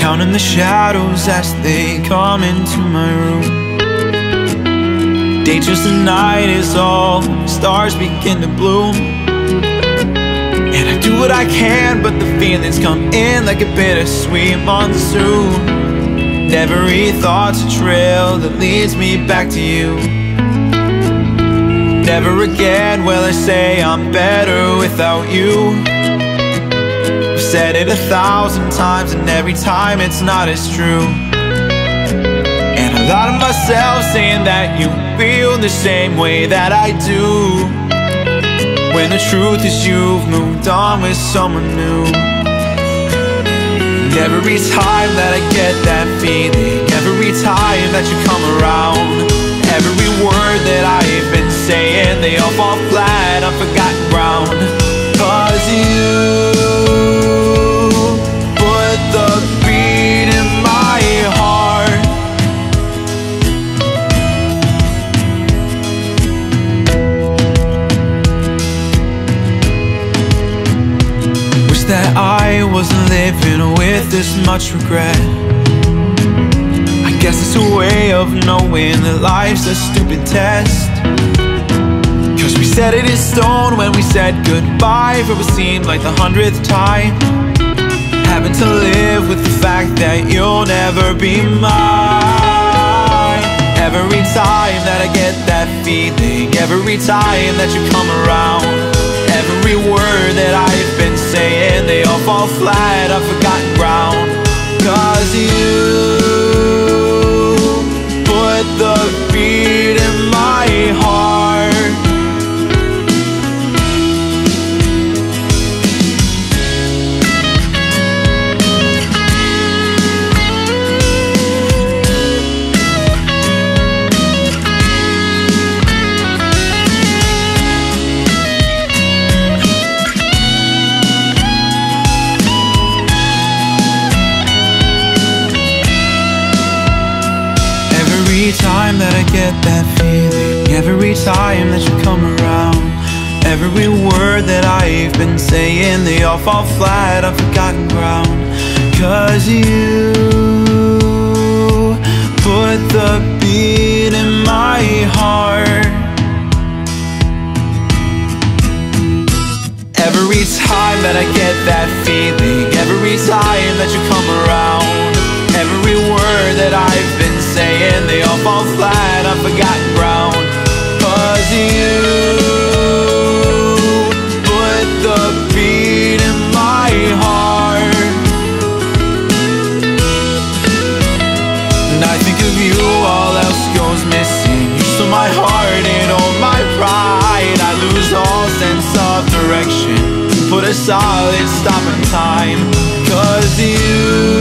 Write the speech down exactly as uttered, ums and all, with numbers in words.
counting the shadows as they come into my room. Day turns to night as all stars begin to bloom. And I do what I can, but the feelings come in like a bittersweet monsoon. And every thought's a trail that leads me back to you. Never again will I say I'm better without you. I've said it a thousand times, and every time it's not as true. And I lie to myself saying that you feel the same way that I do, when the truth is you've moved on with someone new. And every time that I get that feeling, every time that you come around, every word that I've been saying, they all fall flat on forgotten ground. Cause you put the beat in my heart. Wish that I wasn't living with this much regret. I guess it's a way of knowing that life's a stupid test. Cause we set it in stone when we said goodbye for what seemed like the hundredth time. Having to live with the fact that you'll never be mine. Every time that I get that feeling, every time that you come around, every word that I've been saying, they all fall flat on forgotten ground. Cause you put the beat in my heart. Every time that I get that feeling, every time that you come around, every word that I've been saying, they all fall flat on forgotten ground. Cause you put the beat in my heart. Every time that I get that feeling, every time that you come around, every word that I've been saying, they all fall flat on forgotten ground. Cause you put the beat in my heart. And I think of you, all else goes missing. You stole my heart and all my pride. I lose all sense of direction, put a solid stop in time. Cause you